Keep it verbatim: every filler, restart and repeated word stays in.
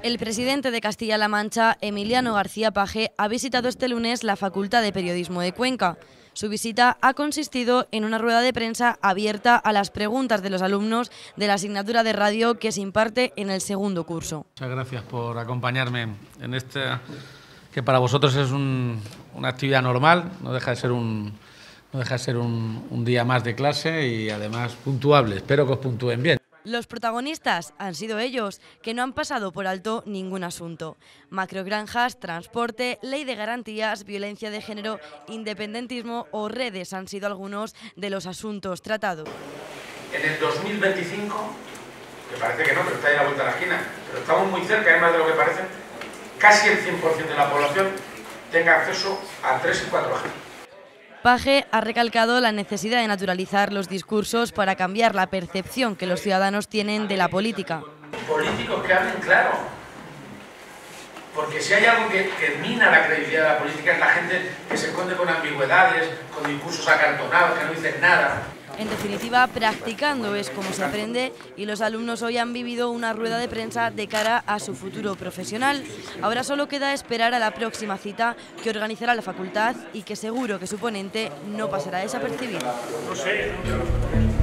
El presidente de Castilla-La Mancha, Emiliano García Paje, ha visitado este lunes la Facultad de Periodismo de Cuenca. Su visita ha consistido en una rueda de prensa abierta a las preguntas de los alumnos de la asignatura de radio que se imparte en el segundo curso. Muchas gracias por acompañarme en esta, que para vosotros es un, una actividad normal, no deja de ser un, no deja de ser un, un día más de clase y además puntuable. Espero que os puntúen bien. Los protagonistas han sido ellos, que no han pasado por alto ningún asunto. Macrogranjas, transporte, ley de garantías, violencia de género, independentismo o redes han sido algunos de los asuntos tratados. En el dos mil veinticinco, que parece que no, pero está ahí a la vuelta de la esquina, pero estamos muy cerca, además de lo que parece, casi el cien por ciento de la población tenga acceso a tres y cuatro G. Paje ha recalcado la necesidad de naturalizar los discursos para cambiar la percepción que los ciudadanos tienen de la política. Políticos que hablen claro, porque si hay algo que, que mina la credibilidad de la política es la gente que se esconde con ambigüedades, con discursos acartonados, que no dicen nada. En definitiva, practicando es como se aprende y los alumnos hoy han vivido una rueda de prensa de cara a su futuro profesional. Ahora solo queda esperar a la próxima cita que organizará la facultad y que seguro que su ponente no pasará desapercibido. No sé.